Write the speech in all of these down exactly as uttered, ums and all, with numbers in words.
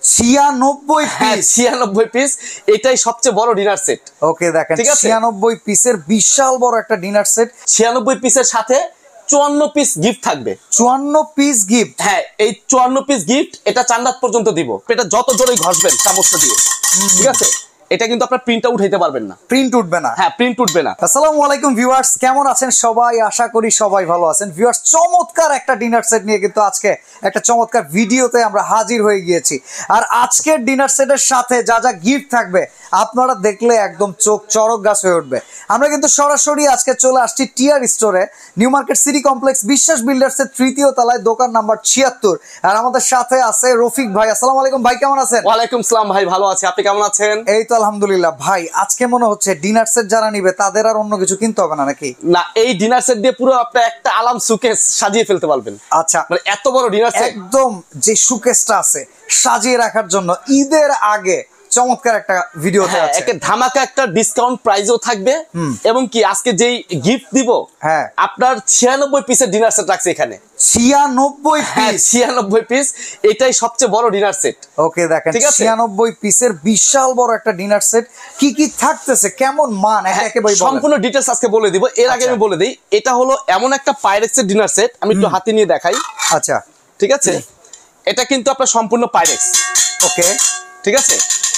ছিয়ানব্বই পিস, ছিয়ানব্বই পিস, এটাই সবচেয়ে বড় ডিনার সেট। ওকে দেখেন ছিয়ানব্বই পিসের বিশাল বড় একটা ডিনার সেট। ছিয়ানব্বই পিসের সাথে চুয়ান্ন পিস গিফট থাকবে। চুয়ান্ন পিস গিফট? হ্যাঁ, এই চুয়ান্ন পিস গিফট এটা চান্দাত পর্যন্ত দিব। এটা যত জোরে ঘষবেন চামচটা দিয়ে, ঠিক আছে, এটা কিন্তু আপনার প্রিন্টটা উঠাইতে পারবেন না। প্রিন্ট উঠবে না? হ্যাঁ, প্রিন্ট উঠবে না। আসসালামু আলাইকুম ভিউয়ার্স, কেমন আছেন সবাই? আশা করি সবাই ভালো আছেন। ভিউয়ার্স, চমৎকার একটা ডিনার সেট নিয়ে কিন্তু আজকে একটা চমৎকার ভিডিওতে আমরা হাজির হয়ে গিয়েছি। আর আজকের ডিনার সেটের সাথে যা যা গিফট থাকবে আপনারা দেখলে একদম চোখ চড়ক গাছ হয়ে উঠবে। আমরা কিন্তু সরাসরি আজকে চলে আসছি টিআর স্টোরে, নিউ মার্কেট সিটি কমপ্লেক্স, বিশ্বাস বিল্ডার্সের তৃতীয় তলায়, দোকান নাম্বার ছিয়াত্তর। আর আমাদের সাথে আছে রফিক ভাই। আসসালামু আলাইকুম ভাই, কেমন আছেন? ওয়ালাইকুম সালাম ভাই, ভালো আছি, আপনি কেমন আছেন? এই তো আলহামদুলিল্লাহ। ভাই আজকে মনে হচ্ছে ডিনার সেট যারা নিবে তাদের আর অন্য কিছু কিনতে হবে না নাকি? না, এই ডিনার সেট দিয়ে পুরো আপনি একটা আলাম সুকেস সাজিয়ে ফেলতে পারবেন। আচ্ছা, মানে এত বড় ডিনার সেট, একদম যে সুকেসটা আছে সাজিয়ে রাখার জন্য ঈদের আগে চমৎকার একটা ভিডিওতে আছে। একটা ধামাকা একটা ডিসকাউন্ট প্রাইসও থাকবে, এবং কি আজকে যেই গিফট দিব, হ্যাঁ, আপনার ছিয়ানব্বই পিসের ডিনার সেট রাখছে এখানে। ছিয়ানব্বই পিস? ছিয়ানব্বই পিস, এটাই সবচেয়ে বড় ডিনার সেট। ওকে দেখেন ছিয়ানব্বই পিসের বিশাল বড় একটা ডিনার সেট। কি কি থাকতেছে, কেমন মান, একেবারে সম্পূর্ণ ডিটেইলস আজকে বলে দিব। এর আগে আমি বলে দিই, এটা হলো এমন একটা পাইরেক্সের ডিনার সেট, আমি একটু হাতে নিয়ে দেখাই। আচ্ছা, ঠিক আছে, এটা কিন্তু আপনার সম্পূর্ণ পাইরেক্স। ওকে, ঠিক আছে।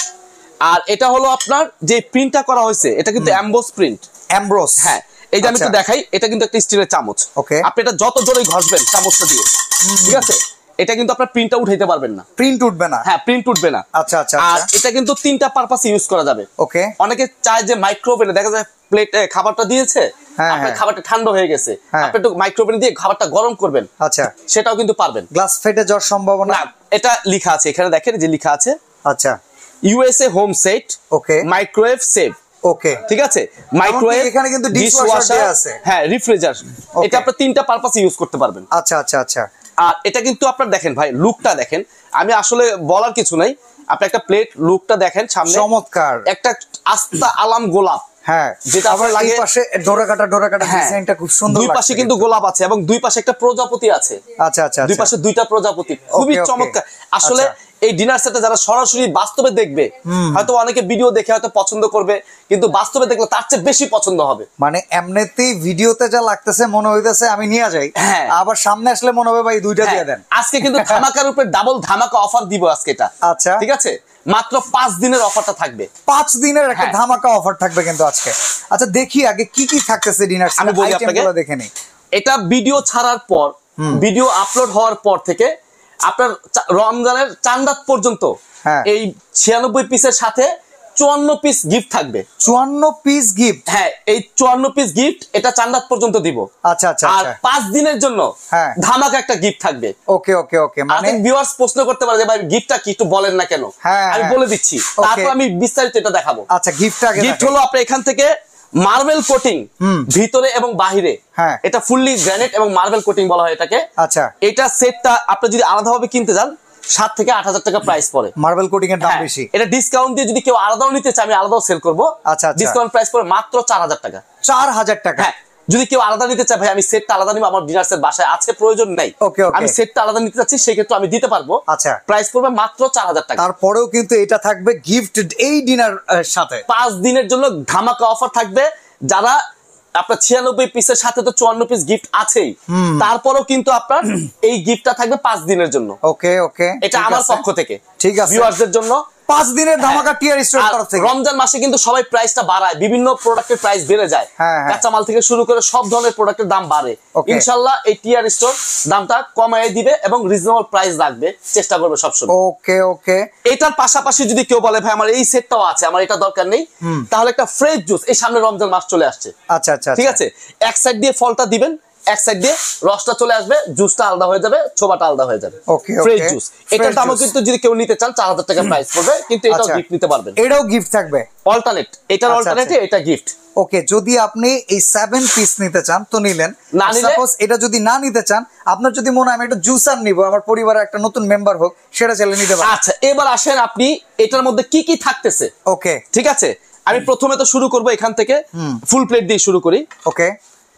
আর এটা হলো আপনার যে প্রিন্টটা করা হয়েছে, এটা কিন্তু এমবোস প্রিন্ট। এমবোস? হ্যাঁ, এই যে আমি একটু দেখাই, এটা কিন্তু একটা স্টিলের চামচ। ওকে, আপনি এটা যত জোরে ঘষবেন চামচটা দিয়ে, ঠিক আছে, এটা কিন্তু আপনার প্রিন্টটা উঠাইতে পারবেন না। প্রিন্ট উঠবে না? হ্যাঁ, প্রিন্ট উঠবে না। আচ্ছা আচ্ছা। আর এটা কিন্তু তিনটা পারপাসে ইউজ করা যাবে। ওকে, অনেকে চায় যে মাইক্রোওভেনে, দেখা যায় প্লেটে খাবারটা দিয়েছে, আপনার খাবারটা ঠান্ডা হয়ে গেছে, আপনি একটু মাইক্রোওভেনে দিয়ে খাবারটা গরম করবেন, আচ্ছা, সেটাও কিন্তু পারবেন। গ্লাস ফেটে যাওয়ার সম্ভাবনা? না, এটা লেখা আছে এখানে, দেখেন যে লেখা আছে। আচ্ছা, USA home set, okay, microwave save, okay, ঠিক আছে। মাইক্রোওয়েভ, এখানে কিন্তু ডিশওয়াশার আছে, হ্যাঁ, রেফ্রিজারেটর, এটা আপনি তিনটা পারপাসে ইউজ করতে পারবেন। আচ্ছা আচ্ছা আচ্ছা। আর এটা কিন্তু আপনার দেখেন ভাই, লুকটা দেখেন, আমি আসলে বলার কিছু নাই, আপনি একটা প্লেট লুকটা দেখেন সামনে, চমৎকার একটা আস্তা আলাম গোলাপ। হ্যাঁ, যেটা আবার লাগে পাশে ডোরা কাটা ডোরা কাটা ডিজাইনটা খুব সুন্দর। দুই পাশে কিন্তু গোলাপ আছে এবং দুই পাশে একটা প্রজাপতি আছে। আচ্ছা আচ্ছা, দুই পাশে দুইটা প্রজাপতি, খুবই চমৎকার। আসলে এই ডিনার সেটটা যারা সরাসরি বাস্তবে দেখবে, হয়তো অনেকে ভিডিও দেখে হয়তো পছন্দ করবে, কিন্তু বাস্তবে দেখলে তার চেয়ে বেশি পছন্দ হবে। মানে এমনিতেই ভিডিওতে যা লাগতেছে মনে হইতেছে আমি নিয়ে যাই, আবার সামনে আসলে মনে হবে ভাই দুইটা দিয়ে দেন। আজকে কিন্তু ধামাকার উপরে ডাবল ধামাকা অফার দিব আজকে এটা। আচ্ছা, ঠিক আছে, মাত্র পাঁচ দিনের অফারটা থাকবে। পাঁচ দিনের একটা ধামাকা অফার থাকবে কিন্তু আজকে। আচ্ছা, দেখি আগে কি কি থাকতেছে ডিনার সেটে, আমি বলি আপনাকে, দেখে নেই। এটা ভিডিও ছাড়ার পর, ভিডিও আপলোড হওয়ার পর থেকে আপনার রমজানের চান্দাত পর্যন্ত এই ছিয়ানব্বই পিসের সাথে চুয়ান্ন পিস গিফট থাকবে। চুয়ান্ন পিস গিফট? হ্যাঁ, এই চুয়ান্ন পিস গিফট এটা চান্দাত পর্যন্ত দিব। আচ্ছা আচ্ছা। আর পাঁচ দিনের জন্য ধামাকা একটা গিফট থাকবে। ওকে ওকে ওকে। মানে ভিউয়ার্স প্রশ্ন করতে পারে যে ভাই গিফটটা কি, একটু বলেন না কেন? আমি বলে দিচ্ছি, তারপর আমি বিস্তারিত এটা দেখাবো। আচ্ছা, গিফটটা গিফট হলো আপনি এখান থেকে মার্বেল কোটিং ভিতরে এবং বাহিরে, এটা ফুললি গ্রানাইট এবং মার্বেল কোটিং বলা হয় এটাকে। আচ্ছা, এটা সেটটা আপনি যদি আলাদাভাবে কিনতে যান সাত থেকে আট হাজার টাকা প্রাইস পড়ে। মার্বেল কোটিং এর দাম বেশি। এটা ডিসকাউন্ট দিয়ে যদি কেউ আলাদাও নিতে চায়, আমি আলাদাও সেল করবো। আচ্ছা, ডিসকাউন্ট প্রাইস পড়ে মাত্র চার হাজার টাকা। চার হাজার টাকা? হ্যাঁ, যদি কেউ আলাদা নিতে চায়, ভাই আমি সেটটা আলাদা নিব, আমার ডিনার সেট বাসায় আছে, প্রয়োজন নাই, আমি সেটটা আলাদা নিতে চাচ্ছি, সেই ক্ষেত্রে আমি দিতে পারবো। আচ্ছা, প্রাইস পড়বে মাত্র চার হাজার টাকা। তারপরেও কিন্তু এটা থাকবে গিফট এই ডিনার সাথে, পাঁচ দিনের জন্য ধামাকা অফার থাকবে। যারা আপনার ছিয়ানব্বই পিসের সাথে তো চুয়ান্ন পিস গিফট আছেই, তারপরেও কিন্তু আপনার এই গিফটটা থাকবে পাঁচ দিনের জন্য। ওকে ওকে, এটা আমার পক্ষ থেকে, ঠিক আছে, ভিউয়ারদের জন্য পাঁচ দিনের ধামাকা টিআর স্টোর তরফ থেকে। রমজান মাসে কিন্তু সবাই প্রাইসটা বাড়ায়, বিভিন্ন প্রোডাক্টের প্রাইস বেড়ে যায়, কাঁচামাল থেকে শুরু করে সব ধরনের প্রোডাক্টের দাম বাড়ে। ইনশাআল্লাহ এই টিআর স্টোর দামটা কমায় দিবে এবং রিজনেবল প্রাইস রাখবে, চেষ্টা করবে সবসময়। ওকে ওকে। এটার পাশাপাশি যদি কেউ বলে ভাই আমার এই সেটটাও আছে, আমার এটা দরকার নেই, তাহলে একটা ফ্রেশ জুস, এই সামনে রমজান মাস চলে আসছে। আচ্ছা আচ্ছা, ঠিক আছে, এক সাইড দিয়ে ফলটা দিবেন, এক সাইড দিয়ে রসটা চলে আসবে, জুসটা আলাদা হয়ে যাবে, ছোবাটা আলাদা হয়ে যাবে। Okay, fresh juice. এটার দামও কিন্তু যদি কেউ নিতে চান চার হাজার টাকা প্রাইস পড়বে, কিন্তু এটাও গিফট নিতে পারবেন। এটাও গিফট থাকবে অল্টারনেট, এটার অল্টারনেটে এটা গিফট। ওকে, যদি আপনি এই সেভেন পিস নিতে চান তো নিলেন, না নিলে সাপোজ এটা যদি না নিতে চান, আপনার যদি মনে হয় আমি একটা জুসার নিব, আমার পরিবারের একটা নতুন মেম্বার হোক, সেটা চাইলে নিতে পারেন। আচ্ছা, এবার আসেন আপনি এটার মধ্যে কি কি থাকতেছে। ওকে, ঠিক আছে, আমি প্রথমে তো শুরু করব এখান থেকে, ফুল প্লেট দিয়ে শুরু করি। ওকে,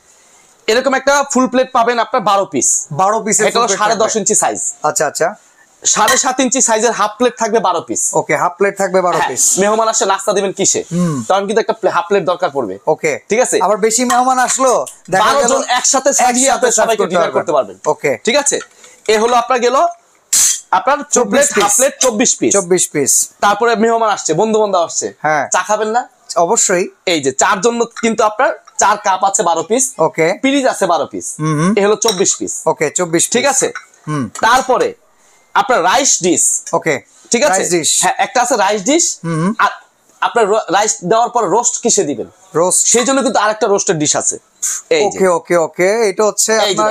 এরকম একটা ফুল প্লেট পাবেন আপনার বারো পিস। বারো পিস, এটা সাড়ে দশ ইঞ্চি সাইজ। আচ্ছা আচ্ছা, সাড়ে সাত ইঞ্চি সাইজের হাফ প্লেট থাকবে বারো পিস। ওকে, হাফ প্লেট থাকবে বারো পিস। মেহমান আসে নাস্তা দিবেন কিসে, তখন কিন্তু একটা হাফ প্লেট দরকার পড়বে। ওকে, ঠিক আছে। আবার বেশি মেহমান আসলো বারো জন একসাথে সাজিয়ে আপনি সবাইকে ডিনার করতে পারবেন। ওকে, ঠিক আছে। এ হলো আপনার গেল আপনার চব্বিশ হাফ প্লেট চব্বিশ পিস। চব্বিশ পিস। তারপরে মেহমান আসছে, বন্ধু বান্ধব আসছে, হ্যাঁ, চা খাবেন না? অবশ্যই। এই যে চার জন্য কিন্তু আপনার চার কাপ আছে বারো পিস। ওকে, পিরিজ আছে বারো পিস। এ হলো চব্বিশ পিস। ওকে, চব্বিশ। ঠিক আছে। তারপরে আপনার রাইস ডিশ। ওকে, ঠিক আছে। হ্যাঁ, একটা আছে রাইস ডিশ। আর আপনার রাইস দেওয়ার পর রোস্ট কিসে দিবেন? রোস্ট, সেই জন্য কিন্তু আরেকটা রোস্টের ডিশ আছে। ওকে ওকে ওকে, এটা হচ্ছে আপনার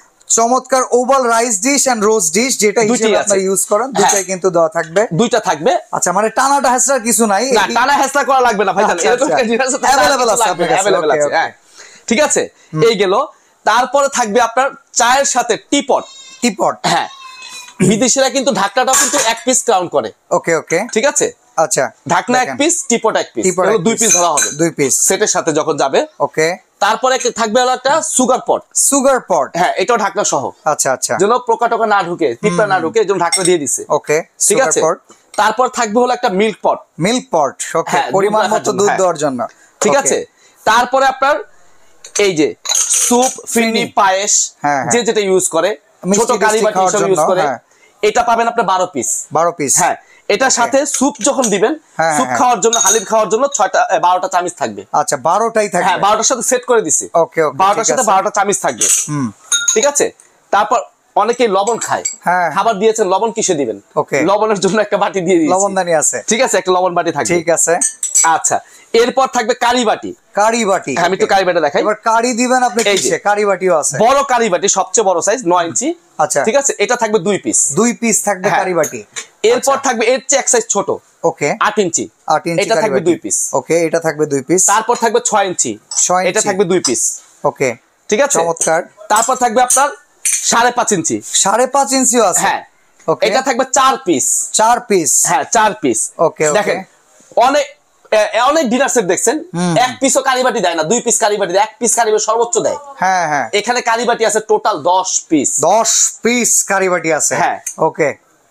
চমৎকার oval rice dish and roast dish, যেটা হিসেবে আপনারা ইউজ করেন, দুইটাই কিন্তু দেওয়া থাকবে। দুইটা থাকবে। আচ্ছা, মানে টানাটা হেসরা কিছু নাই? না, টানা হেসরা করা লাগবে না ভাইজান, এরকম একটা জিনিস আছে, अवेलेबल আছে আপনার কাছে। अवेलेबल আছে, হ্যাঁ, ঠিক আছে। এই গেল। তারপরে থাকবে আপনার চায়ের সাথে টিপট। টিপট, হ্যাঁ, বিদেশিরা কিন্তু ঢাকনাটাও কিন্তু এক পিস কাউন্ট করে। ওকে ওকে, ঠিক আছে। আচ্ছা, ঢাকনা এক পিস, টিপট এক পিস, এগুলো দুই পিস ধরা হবে, দুই পিস সেটের সাথে যখন যাবে। ওকে। তারপরে থাকবে হলো একটা সুগার পট। সুগার পট, হ্যাঁ, এটাও ঢাকনা সহ। আচ্ছা আচ্ছা, যেন পোকা টোকা না ঢুকে, পিঁপড়া না ঢুকে, এজন্য ঢাকনা দিয়ে দিছে। ওকে, ঠিক আছে। তারপর থাকবে হলো একটা মিল্ক পট। মিল্ক পট, ওকে, পরিমাণ মতো দুধ দেওয়ার জন্য। ঠিক আছে। তারপরে আপনার এই যে স্যুপ, ফিরনি, পায়েস, যে যেটা ইউজ করে, ছোট কারি বাটি হিসেবে ইউজ করে, এটা পাবেন আপনি বারো পিস। বারো পিস, হ্যাঁ। এটার সাথে স্যুপ যখন দিবেন, স্যুপ খাওয়ার জন্য, হালিম খাওয়ার জন্য ছয়টা বারোটা চামচ থাকবে। আচ্ছা, বারোটাই থাকবে, হ্যাঁ, বারোটার সাথে সেট করে দিছি। ওকে ওকে, বারোটার সাথে বারোটা চামচ থাকবে। হুম, ঠিক আছে। তারপর অনেকেই লবণ খায়, খাবার দিয়েছেন, লবণ কিসে দিবেন? ওকে, লবণের জন্য একটা বাটি দিয়ে দিয়েছি, লবণদানি আছে। ঠিক আছে, একটা লবণ বাটি থাকবে। ঠিক আছে। আচ্ছা, এরপর থাকবে কারি বাটি। কারি বাটি, আমি একটু কারি বাটি দেখাই। এবার কারি দিবেন আপনি কিসে? কারি বাটিও আছে, বড় কারি বাটি, সবচেয়ে বড় সাইজ নয় ইঞ্চি। আচ্ছা, ঠিক আছে। এটা থাকবে দুই পিস। দুই পিস থাকবে কারি বাটি। এরপর থাকবে এর চেয়ে এক সাইজ ছোট। ওকে, আট ইঞ্চি। আট ইঞ্চি, এটা থাকবে দুই পিস। ওকে, এটা থাকবে দুই পিস। তারপর থাকবে ছয় ইঞ্চি। ছয়, এটা থাকবে দুই পিস। ওকে, ঠিক আছে, চমৎকার। তারপর থাকবে আপনার সাড়ে পাঁচ ইঞ্চি। সাড়ে পাঁচ ইঞ্চিও আছে, হ্যাঁ। ওকে, এটা থাকবে চার পিস। চার পিস, হ্যাঁ, চার পিস। ওকে, দেখেন অনেক অনেক ডিনার সেট দেখছেন, এক পিসও কারিবাটি দেয় না, দুই পিস কারিবাটি দেয়, এক পিস কারিবাটি সর্বোচ্চ দেয়। হ্যাঁ হ্যাঁ, এখানে কারিবাটি আছে টোটাল দশ পিস। দশ পিস কারিবাটি আছে, হ্যাঁ। ওকে,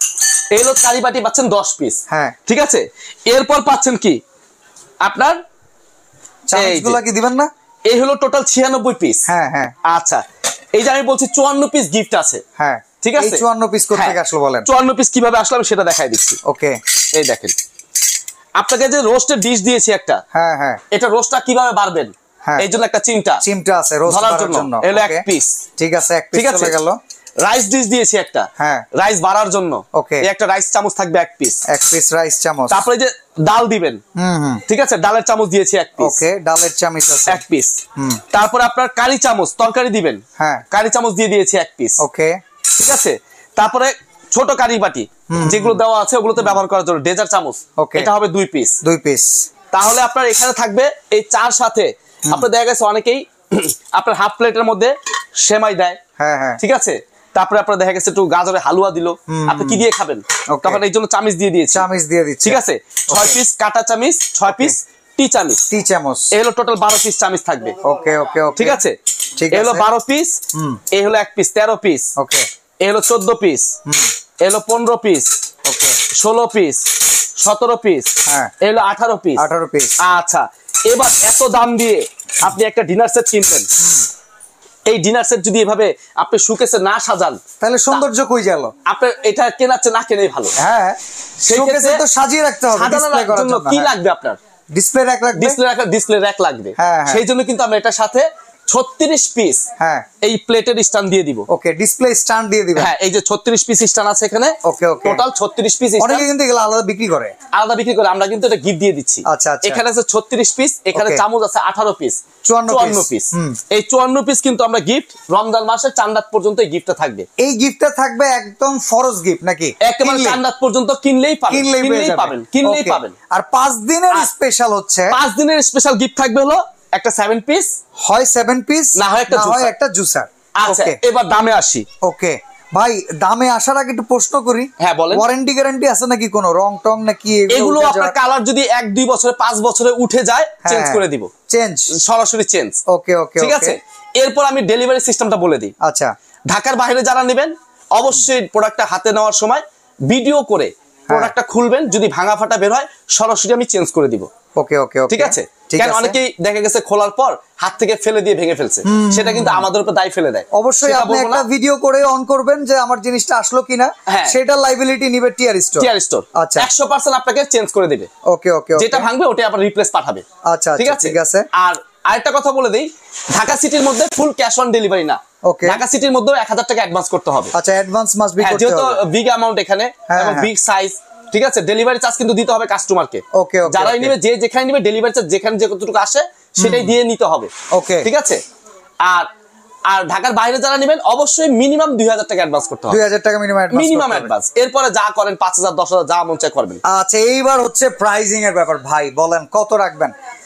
এই হলো কারিবাটি পাচ্ছেন দশ পিস, হ্যাঁ, ঠিক আছে। এরপর পাচ্ছেন কি আপনার চামচগুলো কি দিবেন না? এই হলো টোটাল ছিয়ানব্বই পিস। হ্যাঁ হ্যাঁ, আচ্ছা, এই যে আমি বলছি চুয়ান্ন পিস গিফট আছে, হ্যাঁ, ঠিক আছে। চুয়ান্ন পিস কোথা থেকে আসলো বলেন? চুয়ান্ন পিস কিভাবে আসলো আমি সেটা দেখাই দিচ্ছি। ওকে, এই দেখেন, আপনাকে যে রোস্টের ডিশ দিয়েছি একটা, হ্যাঁ হ্যাঁ, এটা রোস্টটা কিভাবে বাড়বেন, এই জন্য একটা চিমটা চিমটা আছে রোস্ট করার জন্য, এলো এক পিস। ঠিক আছে, এক পিস চলে গেল। রাইস ডিশ দিয়েছি একটা, হ্যাঁ, রাইস বাড়ার জন্য। ওকে, এই একটা রাইস চামচ থাকবে এক পিস। এক পিস রাইস চামচ। তারপরে যে ডাল দিবেন, হুম হুম, ঠিক আছে, ডালের চামচ দিয়েছি এক পিস। ওকে, ডালের চামচ আছে এক পিস। হুম, তারপরে আপনার কারি চামচ, তরকারি দিবেন, হ্যাঁ, কারি চামচ দিয়ে দিয়েছি এক পিস। ওকে, ঠিক আছে। তারপরে ছোট কারি বাটি যেগুলো দেওয়া আছে ওগুলোতে ব্যবহার করার জন্য ডেজার চামচ, এটা হবে দুই পিস। দুই পিস। তাহলে আপনার এখানে থাকবে এই চার সাথে আপনার দেখা গেছে অনেকেই আপনার হাফ প্লেটের মধ্যে সেমাই দেয়, হ্যাঁ হ্যাঁ, ঠিক আছে। তারপরে আপনার দেখা গেছে একটু গাজরের হালুয়া দিল, আপনি কি দিয়ে খাবেন? তখন এই জন্য চামচ দিয়ে দিয়েছি, চামচ দিয়ে দিচ্ছি, ঠিক আছে। ছয় পিস কাটা চামচ, ছয় পিস টি চামচ, টি চামচ, এই হলো টোটাল বারো পিস চামচ থাকবে। ওকে ওকে ওকে, ঠিক আছে। এই হলো বারো পিস, এই হলো এক পিস, তেরো পিস। ওকে, এই হলো চোদ্দ পিস, এই হলো পনেরো পিস, ওকে, ষোলো পিস, সতেরো পিস, হ্যাঁ, এই হলো আঠারো পিস। আঠারো পিস। আচ্ছা, এবার এত দাম দিয়ে আপনি একটা ডিনার সেট কিনবেন, এই ডিনার সেট যদি এভাবে আপনি শোকেসে না সাজান তাহলে সৌন্দর্য কই গেল? আপনি এটা কেনাচ্ছে না কেনাই ভালো। হ্যাঁ, শোকেসে তো সাজিয়ে রাখতে হবে, ডিসপ্লে করার জন্য কি লাগবে আপনার? ডিসপ্লে র‍্যাক লাগবে, ডিসপ্লে র‍্যাক ডিসপ্লে র‍্যাক লাগবে। সেই জন্য কিন্তু আমরা এটার সাথে ছত্রিশ পিস, হ্যাঁ, এই প্লেটের স্ট্যান্ড দিয়ে দিব। ওকে, ডিসপ্লে স্ট্যান্ড দিয়ে দিবেন, হ্যাঁ, এই যে ছত্রিশ পিস স্ট্যান্ড আছে এখানে। ওকে ওকে, টোটাল ছত্রিশ পিস। অনেকে কিন্তু এগুলো আলাদা বিক্রি করে, আলাদা বিক্রি করে, আমরা কিন্তু এটা গিফট দিয়ে দিচ্ছি। আচ্ছা আচ্ছা, এখানে আছে ছত্রিশ পিস, এখানে চামচ আছে আঠারো পিস, চুয়ান্ন পিস। এই চুয়ান্ন পিস কিন্তু আমরা গিফট রমজান মাসে চাঁদাত পর্যন্ত এই গিফটটা থাকবে। এই গিফটটা থাকবে একদম ফরজ গিফট নাকি? একেবারে চাঁদাত পর্যন্ত কিনলেই পাবেন, কিনলেই পাবেন, কিনলেই পাবেন। আর পাঁচ দিনের স্পেশাল হচ্ছে, পাঁচ দিনের স্পেশাল গিফট থাকবে হলো একটা সেভেন পিস, হয় সেভেন পিস, না হয় একটা জুসার, একটা জুসার। আচ্ছা, এবার দামে আসি। ওকে ভাই, দামে আসার আগে একটু প্রশ্ন করি। হ্যাঁ বলেন। ওয়ারেন্টি গ্যারান্টি আছে নাকি কোনো? রং টং নাকি এগুলো? আপনার কালার যদি এক দুই বছরে পাঁচ বছরে উঠে যায় চেঞ্জ করে দিব, চেঞ্জ সরাসরি চেঞ্জ। ওকে ওকে, ঠিক আছে। এরপর আমি ডেলিভারি সিস্টেমটা বলে দিই। আচ্ছা, ঢাকার বাইরে যারা নেবেন অবশ্যই প্রোডাক্টটা হাতে নেওয়ার সময় ভিডিও করে প্রোডাক্টটা খুলবেন, যদি ভাঙা ফাটা বের হয় সরাসরি আমি চেঞ্জ করে দিব। ওকে ওকে ওকে, ঠিক আছে? কারণ অনেকেই দেখা গেছে খোলার পর হাত থেকে ফেলে দিয়ে ভেঙে ফেলছে, সেটা কিন্তু আমাদের উপর দায় ফেলে দেয়। অবশ্যই আপনি একটা ভিডিও করে অন করবেন যে আমার জিনিসটা আসলো কিনা, সেটা লাইবিলিটি নিবে টিআর স্টোর। টিআর স্টোর আচ্ছা একশো পার্সেন্ট আপনাকে চেঞ্জ করে দিবে। ওকে ওকে, যেটা ভাঙবে ওটা আবার রিপ্লেস পাঠাবে। আচ্ছা ঠিক আছে ঠিক আছে। আর আরেকটা কথা বলে দেই, ঢাকা সিটির মধ্যে ফুল ক্যাশ অন ডেলিভারি না, ঢাকা সিটির মধ্যে এক হাজার টাকা অ্যাডভান্স করতে হবে। আচ্ছা অ্যাডভান্স মাস্ট বি করতে হবে, যেহেতু বিগ অ্যামাউন্ট এখানে এবং বিগ সাইজ। ঠিক আছে, ডেলিভারি চার্জ কিন্তু দিতে হবে কাস্টমারকে। ওকে ওকে, যারাই নেবে যে যেখানে নেবে ডেলিভারি চার্জ যেখানে যে কতটুকু আসে সেটাই দিয়ে নিতে হবে। ওকে ঠিক আছে। আর আর ঢাকার বাইরে যারা নেবেন অবশ্যই মিনিমাম দুই হাজার টাকা অ্যাডভান্স করতে হবে। দুই হাজার টাকা মিনিমাম অ্যাডভান্স মিনিমাম অ্যাডভান্স, এরপরে যা করেন পাঁচ হাজার দশ হাজার যা মন চায় করবেন। আচ্ছা এইবার হচ্ছে প্রাইজিং এর ব্যাপার ভাই, বলেন কত রাখবেন?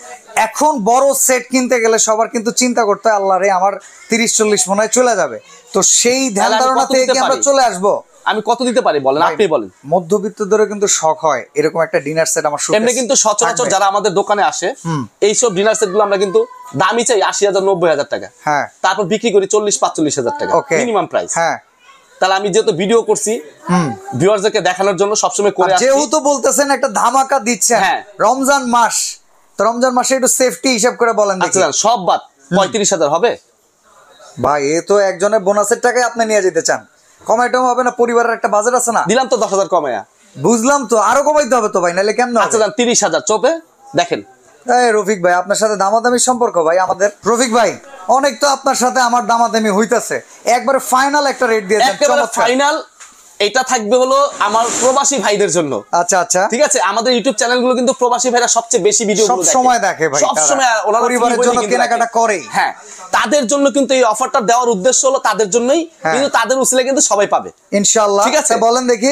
এখন বড় সেট কিনতে গেলে সবার কিন্তু চিন্তা করতে হয় আল্লাহ রে আমার তিরিশ চল্লিশ মনে হয় চলে যাবে, তো সেই ধ্যান ধারণা থেকে কি আমরা চলে আসবো? আমি কত দিতে পারি বলেন, আপনি বলেন। মধ্যবিত্তদের কিন্তু শখ হয় এরকম একটা ডিনার সেট আমার এমনি কিন্তু সচরাচর যারা আমাদের দোকানে আসে এইসব ডিনার সেট গুলো আমরা কিন্তু দামি চাই আশি হাজার নব্বই হাজার টাকা, হ্যাঁ তারপর বিক্রি করি চল্লিশ পাঁচচল্লিশ হাজার টাকা মিনিমাম প্রাইস। হ্যাঁ তাহলে আমি যেহেতু ভিডিও করছি ভিউয়ারদেরকে দেখানোর জন্য সবসময় করে আসছি, যেহেতু বলতেছেন একটা ধামাকা দিচ্ছেন রমজান মাস, তো রমজান মাসে একটু সেফটি হিসাব করে বলেন দেখি। আচ্ছা সব বাদ পঁয়ত্রিশ হাজার হবে ভাই, এ তো একজনের বোনাসের টাকায় আপনি নিয়ে যেতে চান, কমাইটাও হবে না? পরিবারের একটা বাজেট আছে না? দিলাম তো দশ হাজার কমায়া। বুঝলাম তো, আরো কমাইতে হবে তো ভাই, নাহলে কেমন? আচ্ছা তিরিশ হাজার চোপে দেখেন। এই রফিক ভাই আপনার সাথে দামাদামি সম্পর্ক ভাই আমাদের। রফিক ভাই অনেক তো আপনার সাথে আমার দামাদামি হইতাছে, একবারে ফাইনাল একটা রেট দিয়ে দেন। একেবারে ফাইনাল এটা থাকবে হলো আমার প্রবাসী ভাইদের জন্য। আচ্ছা আচ্ছা ঠিক আছে, আমাদের ইউটিউব চ্যানেলগুলো কিন্তু প্রবাসী ভাইরা সবচেয়ে বেশি ভিডিও সব সময় দেখে ভাই, সব সময় ওরা পরিবারের জন্য কেনাকাটা করে। হ্যাঁ তাদের জন্য কিন্তু এই অফারটা দেওয়ার উদ্দেশ্য হলো তাদের জন্যই, কিন্তু তাদের উসিলে কিন্তু সবাই পাবে ইনশাআল্লাহ। ঠিক আছে বলেন দেখি।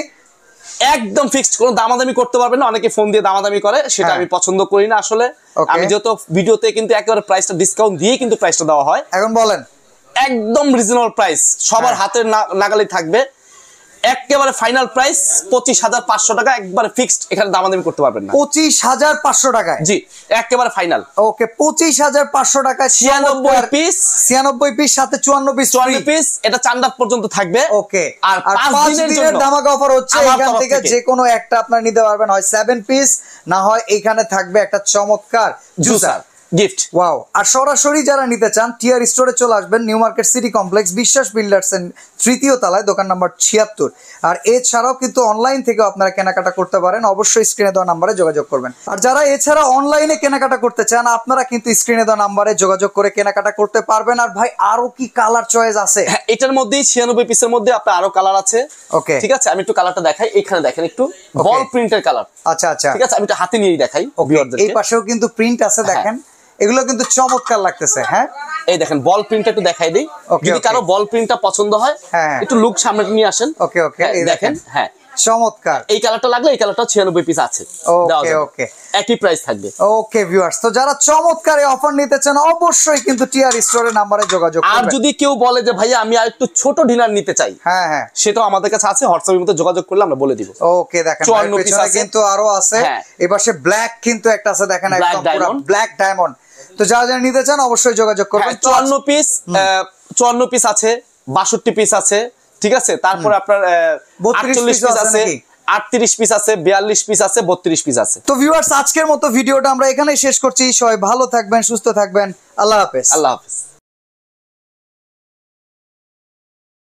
একদম ফিক্সড, কোনো দামাদামি করতে পারবেন না। অনেকে ফোন দিয়ে দামাদামি করে, সেটা আমি পছন্দ করি না আসলে। আমি যেহেতু ভিডিওতে কিন্তু একেবারে প্রাইসটা ডিসকাউন্ট দিয়ে কিন্তু প্রাইসটা দেওয়া হয়। এখন বলেন একদম রিজনেবল প্রাইস, সবার হাতের নাগালে থাকবে। একেবারে ফাইনাল প্রাইস পঁচিশ হাজার পাঁচশো টাকা, একবারে ফিক্সড, এখানে দামাদামি করতে পারবেন না। পঁচিশ হাজার পাঁচশো টাকায়? জি একেবারে ফাইনাল। ওকে পঁচিশ হাজার পাঁচশো টাকায় ছিয়ানব্বই পিস, ছিয়ানব্বই পিস সাথে চুয়ান্ন পিস, চুয়ান্ন পিস, এটা চান্দাত পর্যন্ত থাকবে। ওকে আর পাঁচ দিনের ধামাকা অফার হচ্ছে, এখান থেকে যে কোনো একটা আপনারা নিতে পারবেন, হয় সেভেন পিস না হয় এখানে থাকবে একটা চমৎকার জুসার গিফট। ওয়াও। আর সরাসরি যারা নিতে চান টিআর স্টোরে চলে আসবেন, new market city complex, Biswas builders এর তৃতীয় তলায়, দোকান নাম্বার ছিয়াত্তর। আর এছাড়াও কিন্তু অনলাইন থেকে আপনারা কেনাকাটা করতে পারেন, অবশ্যই স্ক্রিনে দেওয়া নাম্বারে যোগাযোগ করবেন। আর যারা এছাড়া অনলাইনে কেনাকাটা করতে চান আপনারা কিন্তু স্ক্রিনে দেওয়া নাম্বারে যোগাযোগ করে কেনাকাটা করতে পারবেন। আর ভাই আরো কি কালার চয়েস আছে? হ্যাঁ এটার মধ্যেই ছিয়ানব্বই পিসের মধ্যে আপনার আরো কালার আছে। ওকে ঠিক আছে, আমি একটু কালারটা দেখাই। এখানে দেখেন একটু বল প্রিন্টের কালার। আচ্ছা আচ্ছা ঠিক আছে, আমি একটু হাতে নিয়েই দেখাই। এই পাশেও কিন্তু প্রিন্ট আছে, দেখেন এগুলো কিন্তু চমৎকার লাগতেছে। হ্যাঁ এই দেখেন বল প্রিন্টটা একটু দেখাই দেই, যদি কারো বল প্রিন্টটা পছন্দ হয় একটু লুক সামনে নিয়ে আসেন। ওকে ওকে এই দেখেন, হ্যাঁ চমৎকার। এই কালারটা লাগলে এই কালারটা ছিয়ানব্বই পিস আছে। ওকে ওকে একই প্রাইস থাকবে। ওকে ভিউয়ার্স, তো যারা চমৎকার এই অফার নিতে চান অবশ্যই কিন্তু টিআর স্টোরের নম্বরে যোগাযোগ করবেন। আর যদি কেউ বলে যে ভাইয়া আমি আর একটু ছোট ডিনার নিতে চাই, হ্যাঁ হ্যাঁ সেটাও আমাদের কাছে আছে, হোয়াটসঅ্যাপের মধ্যে যোগাযোগ করলে আমরা বলে দিব। ওকে দেখেন চুয়ান্ন পিস কিন্তু আরো আছে, এপাশে ব্ল্যাক কিন্তু একটা আছে, দেখেন একদম পুরো ব্ল্যাক ডায়মন্ড। তো যারা যারা নিতে চান অবশ্যই যোগাযোগ করবেন। চুয়ান্ন পিস চুয়ান্ন পিস আছে, বাষট্টি পিস আছে, ঠিক আছে, তারপরে আপনার আটচল্লিশ পিস আছে, আটত্রিশ পিস আছে, বিয়াল্লিশ পিস আছে, বত্রিশ পিস আছে। তো ভিউয়ার্স আজকের মতো ভিডিওটা আমরা এখানেই শেষ করছি। সবাই ভালো থাকবেন, সুস্থ থাকবেন, আল্লাহ হাফেজ। আল্লাহ হাফেজ।